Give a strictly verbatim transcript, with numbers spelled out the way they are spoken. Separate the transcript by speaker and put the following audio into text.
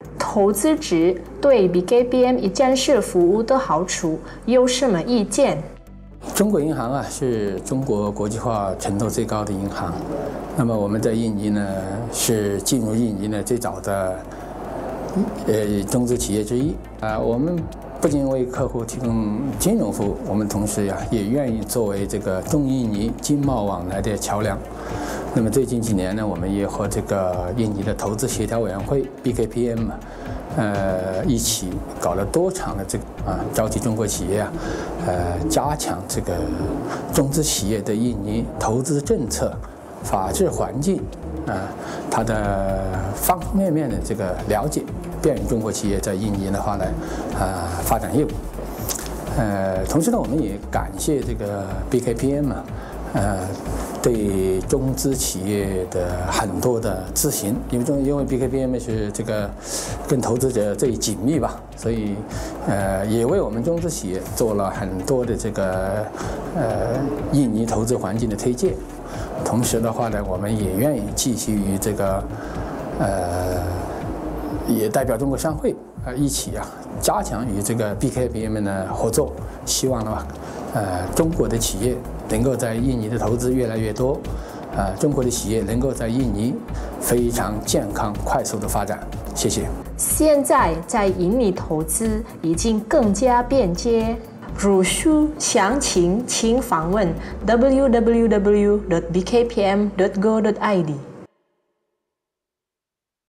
Speaker 1: 投资者对 B K P M 一站式服务的好处有什么意见？
Speaker 2: 中国银行啊，是中国国际化程度最高的银行。那么我们在印尼呢，是进入印尼呢最早的呃中资企业之一啊。我们不仅为客户提供金融服务，我们同时呀也愿意作为这个中印尼经贸往来的桥梁。那么最近几年呢，我们也和这个印尼的投资协调委员会 B K P M 呃一起搞了多场的这个啊，召集中国企业啊，呃加强这个中资企业对印尼投资政策、法治环境啊，它的方方面面的这个了解，便于中国企业在印尼的话呢，啊发展业务。呃，同时呢，我们也感谢这个 B K P M 啊，呃。对中资企业的很多的咨询，因为中因为 B K P M 是这个跟投资者最紧密吧，所以呃也为我们中资企业做了很多的这个呃印尼投资环境的推荐。同时的话呢，我们也愿意继续与这个呃也代表中国商会啊、呃、一起啊加强与这个 B K P M 的合作，希望的话呃中国的企业能够在印尼的投资越来越多，啊、呃，中国的企业能够在印尼非常健康、快速的发展。谢谢。
Speaker 1: 现在在印尼投资已经更加便捷，入书详情请访问 w w w dot b k p m dot go dot i d。